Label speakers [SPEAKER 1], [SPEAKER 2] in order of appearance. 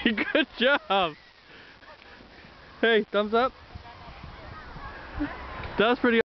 [SPEAKER 1] Good job. Hey, thumbs up. That was pretty